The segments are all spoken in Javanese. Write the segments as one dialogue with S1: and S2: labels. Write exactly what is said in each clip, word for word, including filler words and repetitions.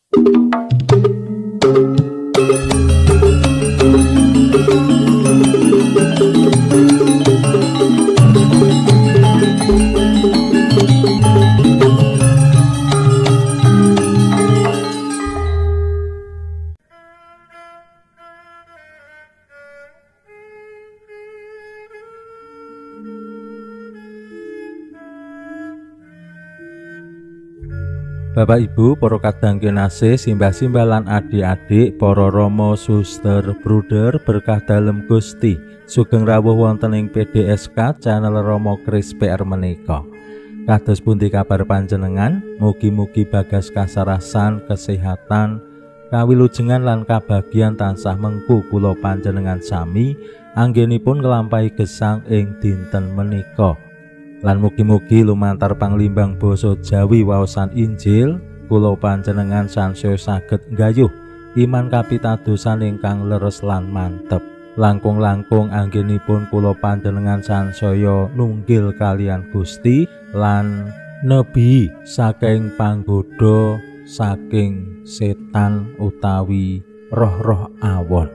S1: Bapak Ibu, para kadang kinasih, simbah-simbah lan adik-adik, para rama, suster, bruder, berkah dalem Gusti, sugeng rawuh wonten ing P D S K channel Romo Kris P R menika. Kados pundi kabar panjenengan? Mugi-mugi bagas kasarasan, kesehatan, kawilujengan lan kabagyan tansah mengku kula panjenengan sami anggenipun nglampahi gesang ing dinten menika. Lan mugi-mugi lumantar panglimbang basa Jawi waosan Injil kula panjenengan sansaya saged nggayuh iman kapitadosan ingkang leres lan mantep. Langkung-langkung anggenipun kula panjenengan sansaya nunggil kalian Gusti lan nebi saking panggoda saking setan utawi roh-roh awon.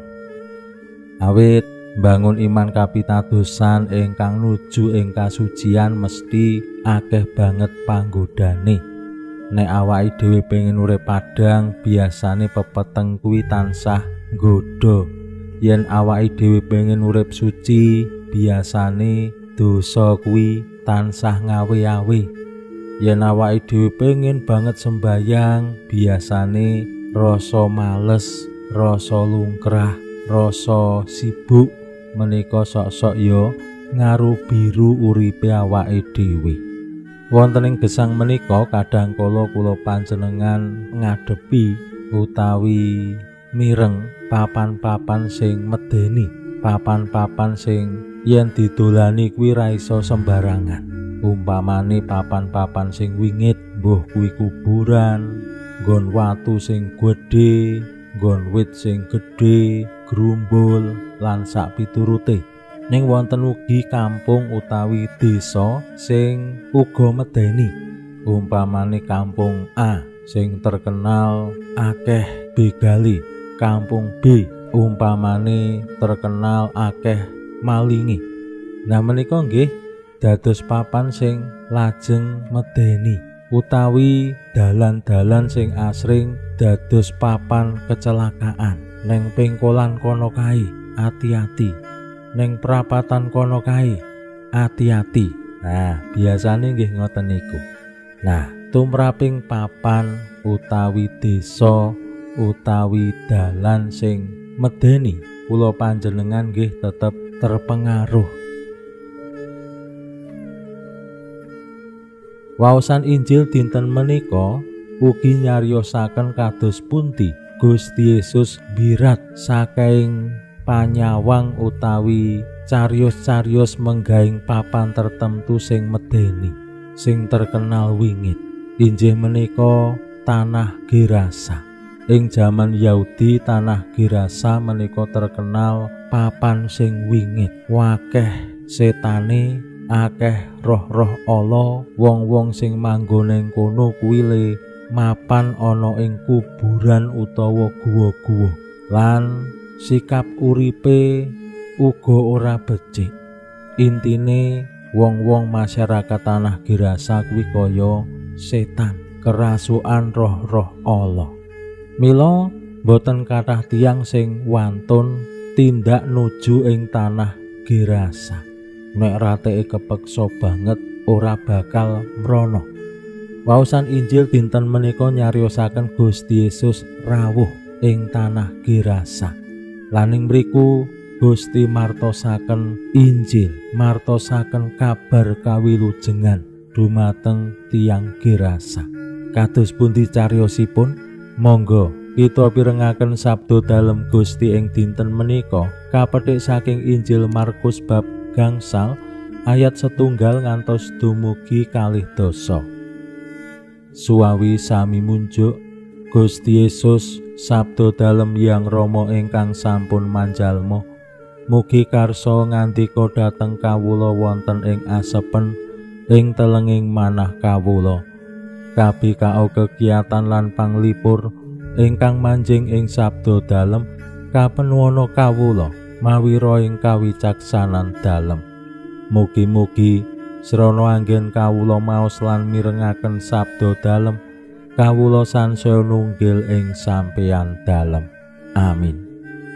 S1: Awit bangun iman kapitadosan ingkang nuju ing kasucian mesti akeh banget panggodane. Nek awake dhewe pengen urip padhang, biasane pepeteng kuwi tansah nggodha. Yen awake dhewe pengen urip suci, biasane dosa kuwi tansah ngawe-awe. Yen awake dhewe pengen banget sembayang, biasane rasa males, rasa lungkrah, rasa sibuk menika sok-sok ya ngaruh biru uripe awake dhewe. Wonten ing gesang menika kadang kala kula panjenengan ngadepi utawi mireng papan-papan sing medeni, papan-papan sing yen didolani kuwi ra iso sembarangan. Umpamane papan-papan sing wingit, mbuh kuwi kuburan, nggon watu sing gedhe, nggon wit sing gedhe, grumbul lan sak piturute. Ning wonten ugi kampung utawi desa sing uga medeni. Umpamane kampung A sing terkenal akeh begali, kampung B umpamane terkenal akeh malingi. Nah menika nggih dados papan sing lajeng medeni utawi dalan-dalan sing asring dados papan kecelakaan. Neng pengkolan kono kae ati-ati, neng perapatan kono kae ati-ati. Nah biasane nggih ngoten niku. Nah tumraping papan utawi desa utawi dalan sing medeni kula panjenengan nggih tetep terpengaruh. Waosan Injil dinten menika ugi nyariosaken kados pundi Gusti Yesus birat saking panyawang utawi carios-carios menggaing papan tertentu sing medeni, sing terkenal wingit. Injih menika tanah Gerasa. Ing jaman Yahudi tanah Gerasa menika terkenal papan sing wingit. Wakeh setane, akeh roh-roh ala, wong-wong sing manggon ing kono kuwi le mapan ana ing kuburan utawa guwa-guwa. Lan sikap uripe uga ora becik. Intine wong-wong masyarakat tanah Gerasa kuwi kaya setan, kerasukan roh-roh ala. Mila boten kathah tiyang sing wantun tindak nuju ing tanah Gerasa. Nek rateke kepeksa banget ora bakal mrono. Waosan Injil dinten menika nyariosaken Gusti Yesus rawuh ing tanah Gerasa. Laning mriku Gusti martosaken Injil, martosaken kabar kawilujengan dumateng tiyang Gerasa. Kados pundi cariyosipun? Monggo kita pirengaken sabda dalem Gusti ing dinten menika kapetik saking Injil Markus bab gangsal ayat setunggal ngantos dumugi kalih dasa. Suwawi sami munjuk Gusti Yesus sabda dalem Hyang Rama ingkang sampun manjalma, mugi karsa ngandika dhateng kawula wonten ing asepen ing telenging manah kawula. Kabeh kao kegiatan lan panglipur ingkang manjing ing sabda dalem kapenuwana kawula mawi ro ing kawicaksanan dalem. Mugi-mugi srana anggen kawula maos lan mirengaken sabda dalem kawula sansaya nunggil ing sampeyan dalem. Amin.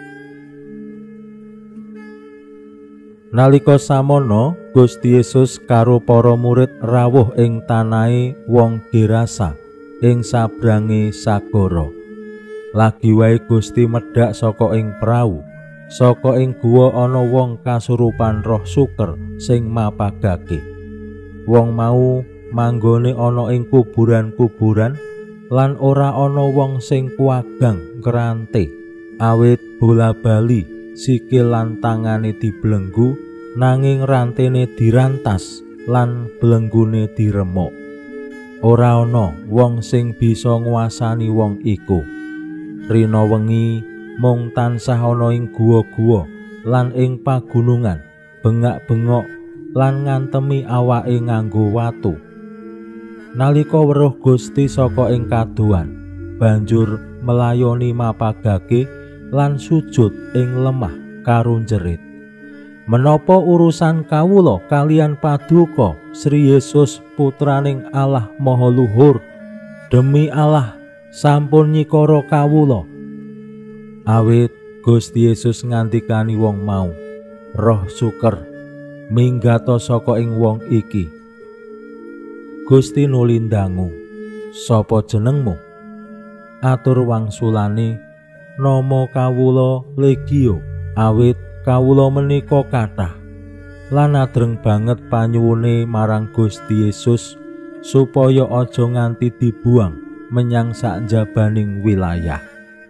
S1: Nalika samono Gusti Yesus karo para murid rawuh ing tanahe wong Gerasa ing sabrange sagara. Lagi wae Gusti medhak saka ing prau. Saka ing guwa ana wong kasurupan roh suker sing mapagake. Wong mau manggone ana ing kuburan-kuburan lan ora ana wong sing kuwagang krante, awit bola-bali sikil lan tangane dibelenggu, nanging rantene dirantas lan belenggune diremuk. Ora ana wong sing bisa nguasani wong iku. Rina wengi mung tansah ana ing guwa-guwa lan ing pagunungan, bengak-bengok lan ngantemi awake nganggo watu. Nalika weruh Gusti saka ing kaduhan, banjur melayoni mapagake lan sujud ing lemah karo jerit, "Menapa urusan kawula kalian paduka Sri Yesus putraning Allah Maha Luhur? Demi Allah sampun nyikara kawula." Awit Gusti Yesus ngandikani wong mau, "Roh suker minggata saka ing wong iki." Gusti nuli ndangu, "Sapa jenengmu?" Atur wangsulane, "Nama kawula Legio, awit kawula menika kathah." Lan adreng banget panyuwune marang Gusti Yesus supaya aja nganti dibuang menyang sakjabaning wilayah.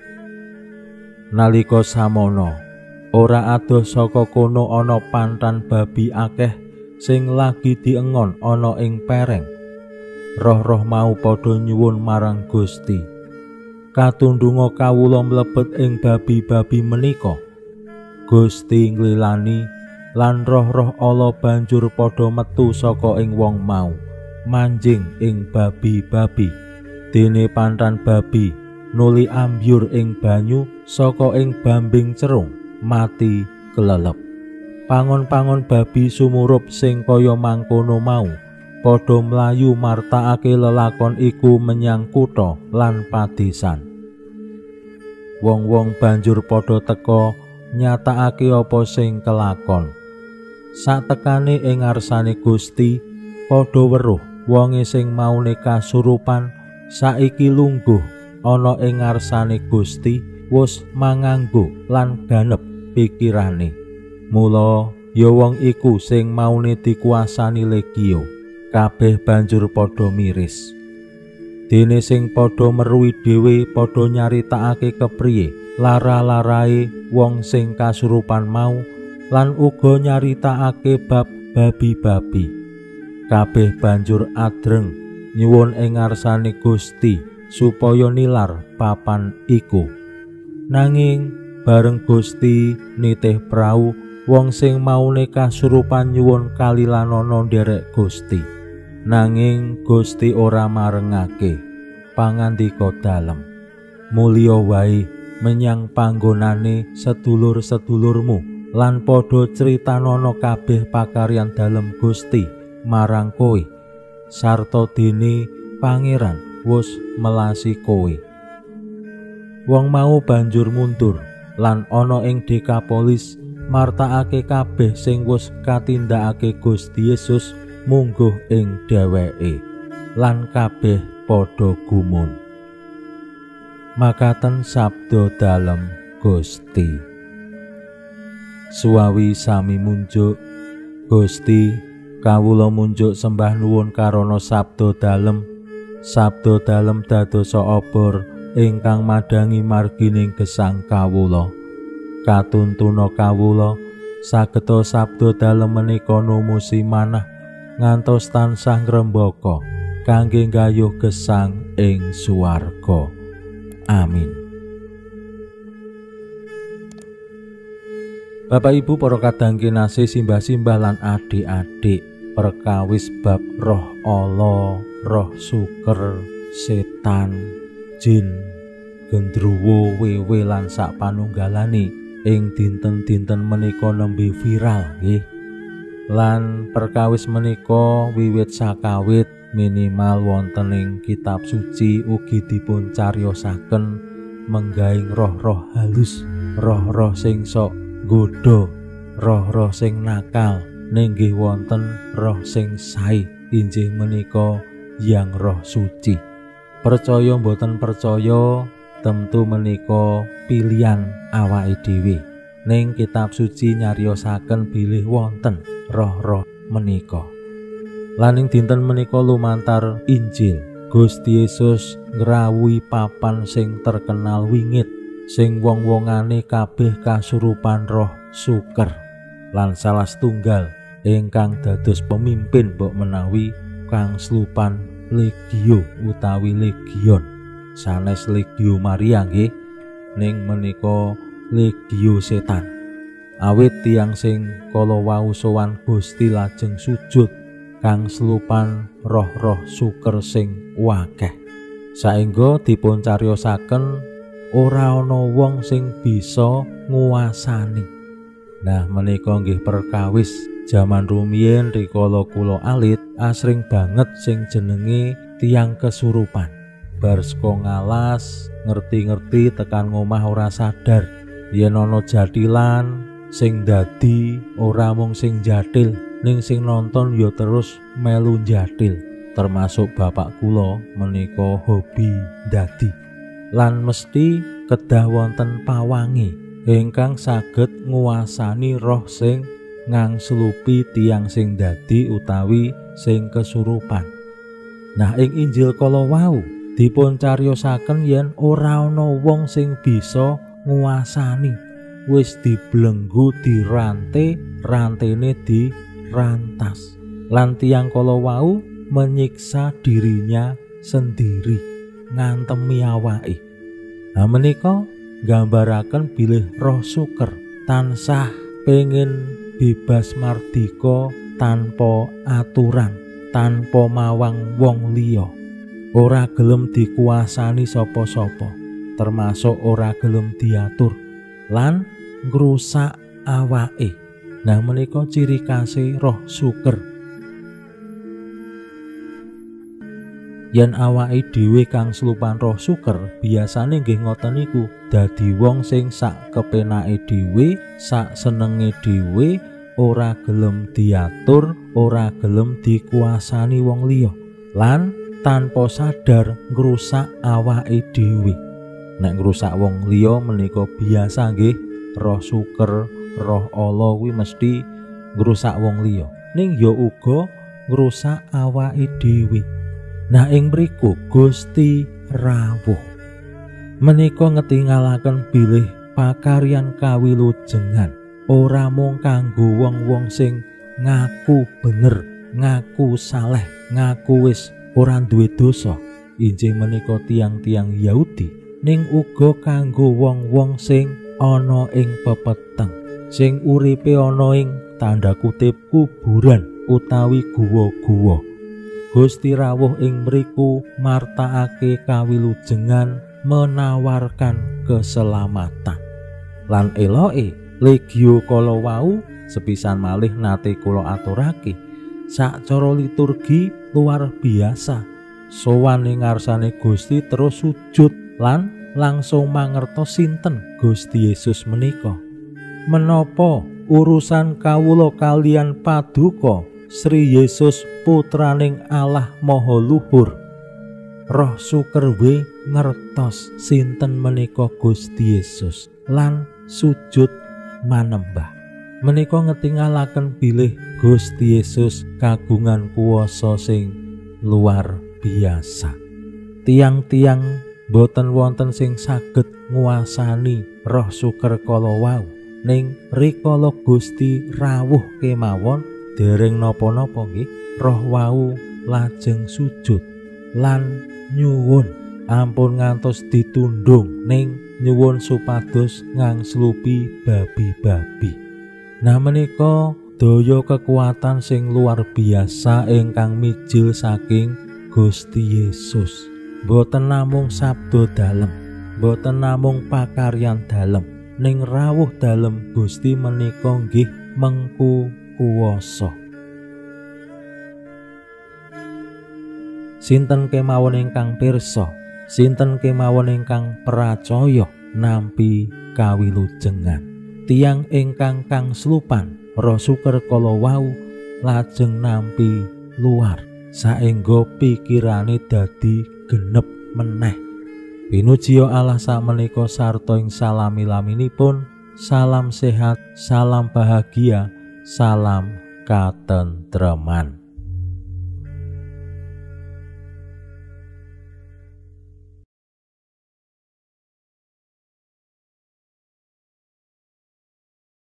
S1: Nalika samono ora adoh saka kono ana pantan babi akeh sing lagi diengon ana ing pereng. Roh-roh mau padha nyuwun marang Gusti, "Katundunga kawula mlebet ing babi-babi menika." Gusti nglilani lan roh-roh ala banjur padha metu saka ing wong mau, manjing ing babi-babi. Dene pantan babi nuli ambyur ing banyu saka ing bambing cerung, mati kelelep. Pangon-pangon babi sumurup sing kaya mangkono mau padha mlayu martakake lelakon iku menyang kutha lan padesan. Wong-wong banjur padha teka nyatakake apa sing kelakon. Satekane ing ngarsane Gusti, padha weruh wonge sing maune kasurupan saiki lungguh ana ing ngarsane Gusti wis manganggo lan ganep pikirane. Mula ya wong iku sing maune dikuasani Legio, kabeh banjur padha miris. Dene sing padha meruhi dhewe padha nyaritakake kepriye lara-larae wong sing kasurupan mau lan uga nyaritakake bab babi-babi. Kabeh banjur adreng nyuwun ing ngarsane Gusti supaya nilar papan iku. Nanging bareng Gusti nitih prau, wong sing maune kasurupan nyuwun kalilanana nderek Gusti. Nanging Gusti ora marengake pangandika dalem, "Mulya wae menyang panggonane sedulur-sedulurmu lan padha critanana kabeh pakaryan dalem Gusti marang kowe, sarta dene Pangeran wis melasi kowe." Wong mau banjur mundur lan ana ing Dekapolis martakake kabeh sing wis katindakake Gusti Yesus mungguh ing dheweke, lan kabeh padha gumun. Makaten sabda dalem Gusti. Suwawi sami munjuk, Gusti kawula munjuk sembah nuwun karana sabda dalem. Sabda dalem dadosa obor ingkang madangi margining gesang kawula. Katuntuna kawula sageta sabda dalem menika numusi manah ngantos tansah ngrembaka kangge nggayuh gesang ing swarga. Amin. Bapak Ibu para kadang kinasih simbah-simbah lan adik-adik, perkawis bab roh ala, roh suker, setan, jin, gendruwo wewe lan sak panunggalane ing dinten-dinten menika nembe viral nggih. Lan perkawis menika wiwit sakawit minimal wonten ing kitab suci ugi dipun cariosaken menggaing roh-roh halus, roh-roh sing sok nggodha, roh-roh sing nakal, ninggih wonten roh sing sae inggih menika Yang Roh Suci. Percaya mboten percaya tentu menika pilihan awake dhewe. Ning kitab suci nyariosaken bilih wonten roh-roh menika. Lan ing dinten menika lumantar Injil, Gusti Yesus ngrawuhi papan sing terkenal wingit, sing wong-wongane kabeh kasurupan roh suker. Lan salah setunggal ingkang dados pemimpin mbok menawi kang slupan legio utawi legion, sanes Legio Maria nggih, ning menika legio setan. Awit tiyang sing kala wau sowan Gusti lajeng sujud kang slupan roh-roh suker sing wakeh. Saengga dipun cariosaken ora ana wong sing bisa nguasani. Nah menika nggih perkawis jaman rumiyin rikala kula alit asring banget sing jenenge tiyang kesurupan. Bar saka ngalas ngerti-ngerti tekan ngomah ora sadar yen ana jatilan sing dadi ora mung sing jatil ning sing nonton ya terus melu jatil. Termasuk bapak kula menika hobi dadi lan mesti kedah wonten pawangi ingkang saged nguasani roh sing ngangslupi tiyang sing dadi utawi sing kesurupan. Nah ing Injil kala wau dipun cariosaken yen ora ana wong sing bisa nguasani, wis dibelenggu dirante, rantene dirantas. Lan tiyang kala wau menyiksa dirinya sendiri, ngantemi awake. Nah menika nggambaraken bilih roh suker tansah pengin bebas mardika tanpa aturan, tanpa mawang wong liya. Ora gelem dikuasani sapa-sapa, termasuk ora gelem diatur lan ngrusak awake. Nah menika ciri khase roh suker. Yen awake dhewe kang slupan roh suker biasane nggih ngoten niku, dadi wong sing sak kepenake dhewe, sak senenge dhewe, ora gelem diatur, ora gelem dikuasani wong liya lan tanpa sadar ngrusak awake dhewe. Nek ngrusak wong liya menika biasa nggih roh suker, roh ala kuwi mesti ngrusak wong liya, ning ya uga ngrusak awake dhewe. Nah ing mriku Gusti rawuh menika ngetingalaken bilih pakaryan kawilujengan ora mung kanggo wong-wong sing ngaku bener, ngaku saleh, ngaku wis ora duwe dosa, injih menika tiang-tiang Yahudi, ning uga kanggo wong-wong sing ana ing pepeteng, sing uripe ana ing tanda kutip kuburan utawi guwa-guwa. Gusti rawuh ing mriku martakake kawilujengan, menawarkan keselamatan. Lan eloke legio kala wau sepisan malih nate kula aturake sak cara liturgi luar biasa. Sowan ing ngarsane Gusti terus sujud lan langsung mangertos sinten Gusti Yesus menika. Menapa urusan kawula kalian paduka Sri Yesus putraning Allah Maha Luhur? Roh suker we ngertos sinten menika Gusti Yesus lan sujud manembah. Menika ngetingalaken bilih Gusti Yesus kagungan kuwasa sing luar biasa. Tiang-tiang boten wonten sing saged nguasani roh suker kala wau, ning rikala Gusti rawuh kemawon dereng napa-napa nggih roh wau lajeng sujud lan nyuwun ampun ngantos ditundung ning nyuwun supados ngangslupi babi-babi. Nah menika daya kekuatan sing luar biasa ingkang mijil saking Gusti Yesus, boten namung sabda dalem boten namung pakaryan dalem, ning rawuh dalem Gusti menika nggih mengku kuwasa. Sinten kemawon ingkang pirsa, sinten kemawon ingkang pracaya nampi kawilujengan, tiyang ingkang kang slupan rasuker kala wau lajeng nampi luar saengga pikirane dadi genep meneh. Pinujiya Allah sakmenika sarta ing salami-laminipun. Salam sehat, salam bahagia, salam katentreman.